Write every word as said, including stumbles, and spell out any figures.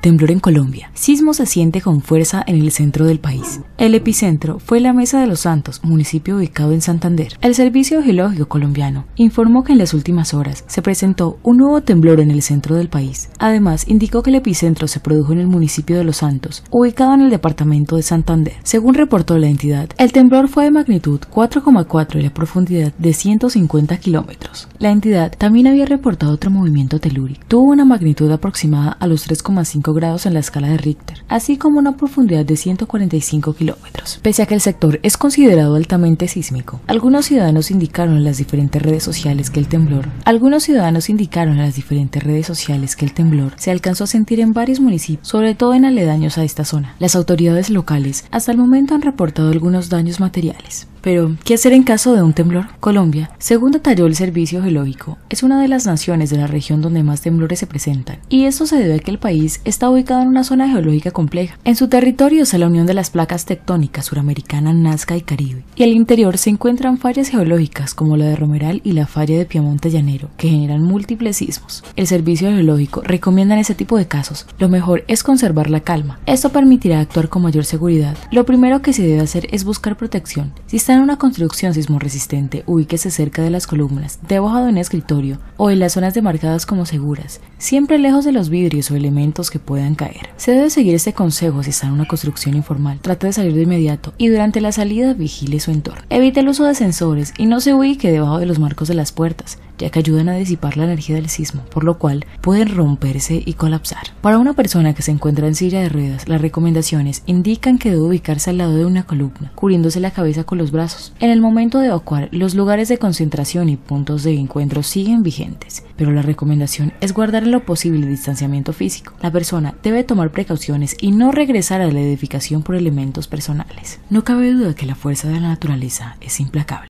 Temblor en Colombia. Sismo se siente con fuerza en el centro del país. El epicentro fue la Mesa de los Santos, municipio ubicado en Santander. El Servicio Geológico colombiano informó que en las últimas horas se presentó un nuevo temblor en el centro del país. Además, indicó que el epicentro se produjo en el municipio de Los Santos, ubicado en el departamento de Santander. Según reportó la entidad, el temblor fue de magnitud cuatro coma cuatro y la profundidad de ciento cincuenta kilómetros. La entidad también había reportado otro movimiento telúrico. Tuvo una magnitud aproximada a los tres coma cinco grados en la escala de Richter, así como una profundidad de ciento cuarenta y cinco kilómetros. Pese a que el sector es considerado altamente sísmico, algunos ciudadanos indicaron en las diferentes redes sociales que el temblor, algunos ciudadanos indicaron en las diferentes redes sociales que el temblor se alcanzó a sentir en varios municipios, sobre todo en aledaños a esta zona. Las autoridades locales hasta el momento han reportado algunos daños materiales. Pero, ¿qué hacer en caso de un temblor? Colombia, según detalló el Servicio Geológico, es una de las naciones de la región donde más temblores se presentan, y esto se debe a que el país está ubicado en una zona geológica compleja. En su territorio está la unión de las placas tectónicas suramericana, Nazca y Caribe, y al interior se encuentran fallas geológicas como la de Romeral y la falla de Piamonte Llanero, que generan múltiples sismos. El Servicio Geológico recomienda en ese tipo de casos, lo mejor es conservar la calma. Esto permitirá actuar con mayor seguridad. Lo primero que se debe hacer es buscar protección. Si está en una construcción sismorresistente, ubíquese cerca de las columnas, debajo de un escritorio o en las zonas demarcadas como seguras, siempre lejos de los vidrios o elementos que puedan caer. Se debe seguir este consejo si está en una construcción informal. Trate de salir de inmediato y durante la salida vigile su entorno. Evite el uso de sensores y no se ubique debajo de los marcos de las puertas, ya que ayudan a disipar la energía del sismo, por lo cual pueden romperse y colapsar. Para una persona que se encuentra en silla de ruedas, las recomendaciones indican que debe ubicarse al lado de una columna, cubriéndose la cabeza con los brazos. En el momento de evacuar, los lugares de concentración y puntos de encuentro siguen vigentes, pero la recomendación es guardar en lo posible el distanciamiento físico. La persona debe tomar precauciones y no regresar a la edificación por elementos personales. No cabe duda que la fuerza de la naturaleza es implacable.